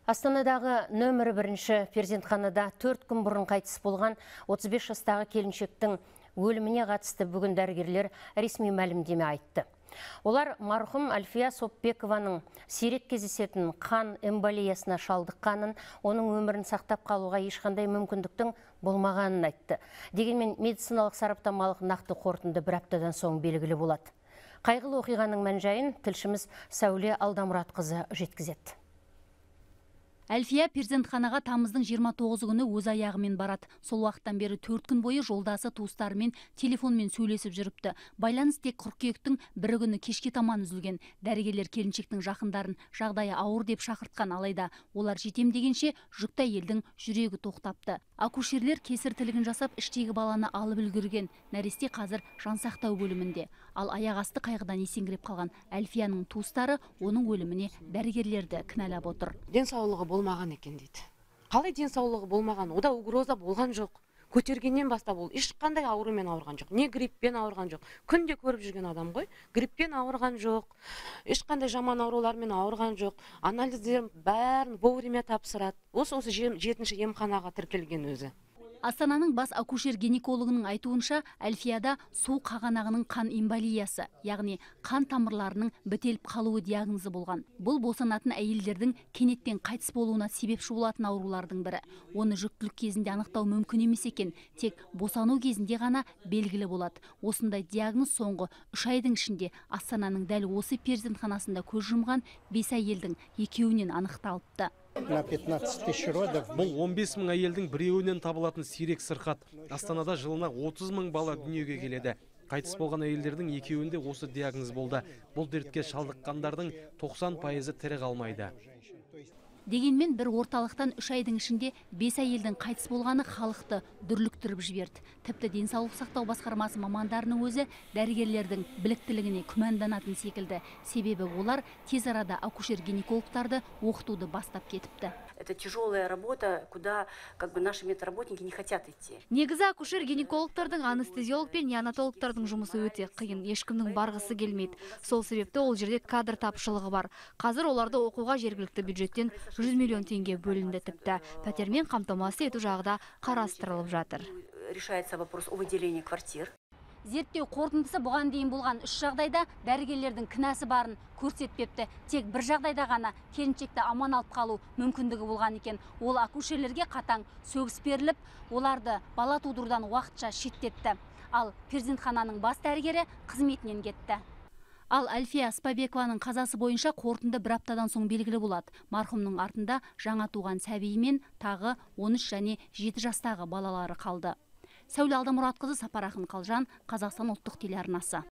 Астанадағы нөмірі 1 перзентханада 4 күн бұрын қайтыс болған 35 жастағы келіншектің өліміне қатысты бүгін дәрігерлер ресми мәлімдеме айтты. Олар марқұм Альфия Сопбекованың сирек кездесетін қан эмболиясына шалдыққанын, оның өмірін сақтап қалуға ешқандай мүмкіндіктің болмағанын айтты. Дегенмен медициналық сараптамалық нақты қорытынды бір аптадан соң белгілі болады. Қайғылы оқиғаның мән-жайын тілшіміз Сәуле Алдамұратқызы жеткізеді. Альфия перзентханаға тамыздың 29 күні өз аяғымен барады. Сол уақыттан бері 4 күн бойы жолдасы туыстарымен телефонмен сөйлесіп жүріпті. Байланыс тек қыркүйектің 1 күні кешке таман үзілген. Дәрігерлер келіншектің жақындарын жағдайы ауыр деп шақыртқан, алайда олар жетем дегенше жүкті әйелдің жүрегі тоқтапты. Акушерлер кесір тілігін жасап, іштегі баланы алып үлгерген. Нәресте қазір жансақтау бөлімінде. Ал аяқ асты қайғыдан есеңгіреп қалған Альфияның туыстары оның өліміне дәрігерлерді кінәлап отыр. Денсаулығы болмаған екен дейді. Қалай денсаулығы болмаған? Ода угроза болған жоқ. Көтергеннен бастап ол ешқандай аурумен ауырған жоқ. Не гриппен ауырған жоқ. Күнде көріп жүрген адам ғой. Гриппен ауырған жоқ. Ешқандай жаман аурулармен ауырған жоқ. Анализдер бәрін вовремя тапсырады. Осы 7-ші емханаға тіркелген өзі. Астананың бас акушер-гинекологының айтуынша, Альфияда су қағанағының қан эмболиясы, яғни қан тамырларының бітеліп қалуы диагнозы болған. Бұл босанатын әйелдердің кенеттен қайтыс болуына себепші болатын аурулардың бірі. Оны жүктілік кезінде анықтау мүмкін емес екен, тек босану кезінде ғана белгілі болады. Осындай диагноз соңғы 3 айдың ішінде Астананың дәл осы перзентханасында көз жұмған 5 әйелдің 2-інен анықталыпты. На 15 тысяч родов. Бұл 15 мың әйелдің біреуінен табылатын сирек сырқат. Астанада жылына 30 мың бала дүниеге келеді. Қайтыс болған әйелдердің 2-інде осы диагноз болды. Бұл дертке шалдыққандардың 90% тірі қалмайды. Дегенмен бір орталықтан 3 айдың ішінде 5 әйелдің қайтыс болғаны халықты дүрліктіріп жіберді. Тіпті денсаулық сақтау басқармасы мамандарының өзі дәрігерлердің біліктілігіне күмәнданатын секілді. Себебі олар тез арада акушер-гинекологтарды оқытуды бастап кетіпті. Это тяжелая работа, куда наши медработники не хотят идти. Негізі акушер-гинекологтардың, анестезиолог пен неонатологтардың жұмысы өте қиын. Ешкімнің барғысы келмейді. Сол себепті ол жерде кадр тапшылығы бар. Қазір оларды оқуға жергілікті бюджеттен 100 миллион теңге бөлінді, тіпті пәтермен қамтамасыз ету жағы да қарастырылып жатыр. Решается вопрос о выделении квартир. Зерттеу қорытындысы бұған дейін болған 3 жағдайда дәрігерлердің кінәсі барын көрсетпепті. Тек бір жағдайда ғана келіншекті аман алып қалу мүмкіндігі болған екен. Ол акушерлерге қатаң сөгіс беріліп, оларды бала тудырудан уақытша шеттетті. Ал перзентхананың бас дәрігері қызметінен кетті. Ал Альфия Сопбекованың қазасы бойынша қорытынды бір аптадан соң белгілі болады. Марқұмның артында жаңа туған сәбиімен тағы 13 және 7 жастағы балалары қалды. Сәуле Алдамұратқызы, Сапар Ақын Қалжан, Қазақстан ұлттық телеарнасы.